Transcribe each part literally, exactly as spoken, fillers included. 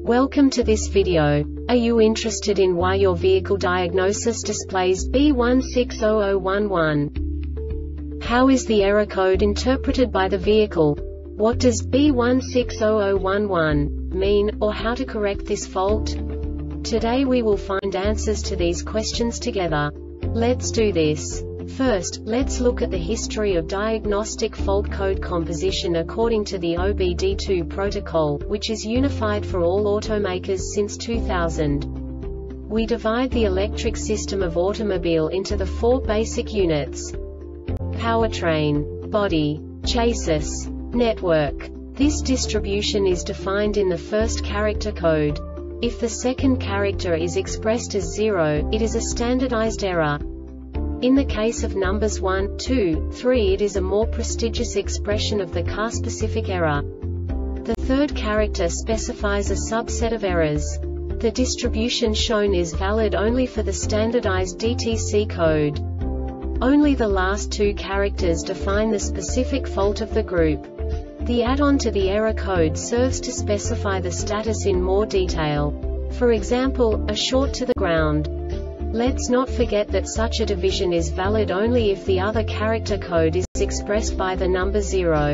Welcome to this video. Are you interested in why your vehicle diagnosis displays B one six zero zero one one? How is the error code interpreted by the vehicle? What does B one six zero zero one one mean, or how to correct this fault? Today we will find answers to these questions together. Let's do this. First, let's look at the history of diagnostic fault code composition according to the O B D two protocol, which is unified for all automakers since two thousand. We divide the electric system of automobile into the four basic units: powertrain, body, chassis, network. This distribution is defined in the first character code. If the second character is expressed as zero, it is a standardized error. In the case of numbers one, two, three, it is a more prestigious expression of the car-specific error. The third character specifies a subset of errors. The distribution shown is valid only for the standardized D T C code. Only the last two characters define the specific fault of the group. The add-on to the error code serves to specify the status in more detail. For example, a short to the ground. Let's not forget that such a division is valid only if the other character code is expressed by the number zero.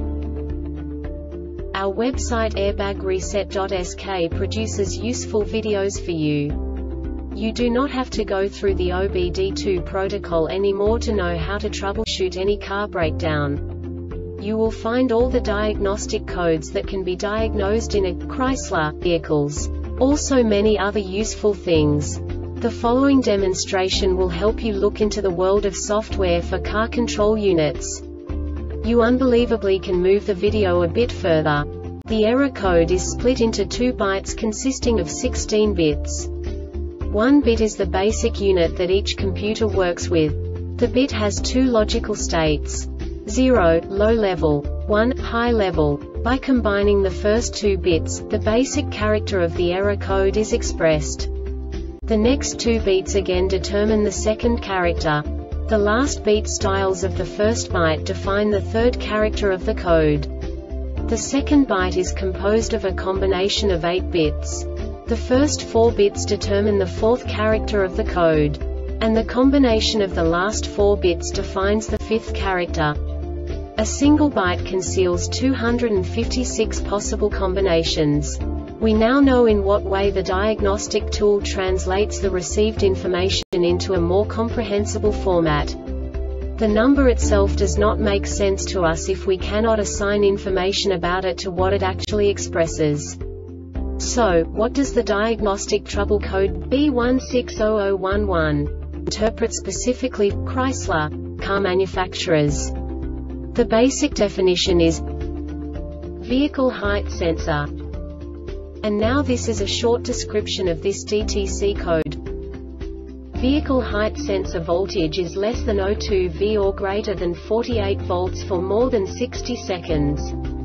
Our website airbag reset dot S K produces useful videos for you. You do not have to go through the O B D two protocol anymore to know how to troubleshoot any car breakdown. You will find all the diagnostic codes that can be diagnosed in a Chrysler vehicles. Also many other useful things. The following demonstration will help you look into the world of software for car control units. You unbelievably can move the video a bit further. The error code is split into two bytes consisting of sixteen bits. One bit is the basic unit that each computer works with. The bit has two logical states: zero, low level, one, high level. By combining the first two bits, the basic character of the error code is expressed. The next two beats again determine the second character. The last beat styles of the first byte define the third character of the code. The second byte is composed of a combination of eight bits. The first four bits determine the fourth character of the code. And the combination of the last four bits defines the fifth character. A single byte conceals two hundred fifty-six possible combinations. We now know in what way the diagnostic tool translates the received information into a more comprehensible format. The number itself does not make sense to us if we cannot assign information about it to what it actually expresses. So, what does the diagnostic trouble code B one six zero zero one one interpret specifically for Chrysler car manufacturers? The basic definition is vehicle height sensor. And now this is a short description of this D T C code. Vehicle height sensor voltage is less than zero point two volts or greater than forty-eight volts for more than sixty seconds.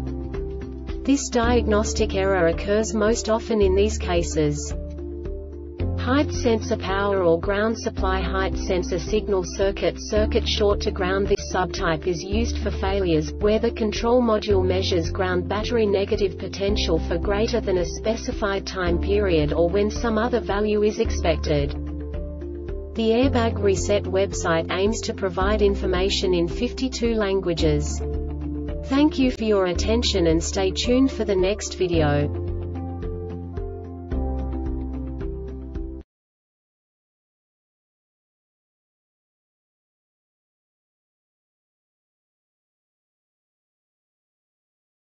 This diagnostic error occurs most often in these cases: height sensor power or ground supply, height sensor signal circuit, circuit short to ground. This subtype is used for failures where the control module measures ground battery negative potential for greater than a specified time period or when some other value is expected. The Airbag Reset website aims to provide information in fifty-two languages. Thank you for your attention and stay tuned for the next video.